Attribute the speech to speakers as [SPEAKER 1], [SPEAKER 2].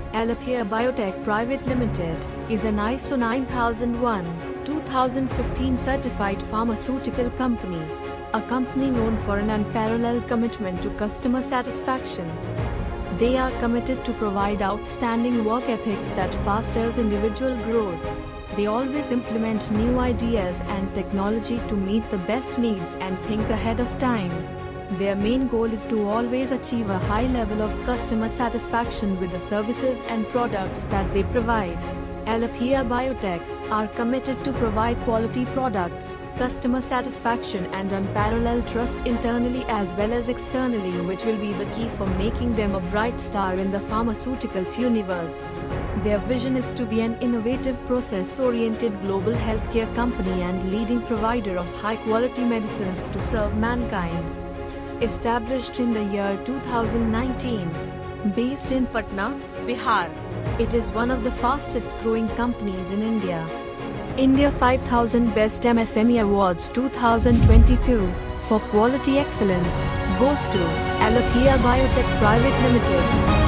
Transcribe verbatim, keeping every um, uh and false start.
[SPEAKER 1] Alathea Biotec Pvt Limited is an I S O nine thousand one two thousand fifteen certified pharmaceutical company, a company known for an unparalleled commitment to customer satisfaction. They are committed to provide outstanding work ethics that fosters individual growth. They always implement new ideas and technology to meet the best needs and think ahead of time. Their main goal is to always achieve a high level of customer satisfaction with the services and products that they provide. Alathea Biotec are committed to provide quality products, customer satisfaction and unparalleled trust internally as well as externally, which will be the key for making them a bright star in the pharmaceuticals universe. Their vision is to be an innovative, process-oriented global healthcare company and leading provider of high-quality medicines to serve mankind. Established in the year two thousand nineteen, based in Patna, Bihar, it is one of the fastest growing companies in India. India five thousand Best M S M E Awards two thousand twenty-two for quality excellence goes to Alathea Biotec Pvt Limited.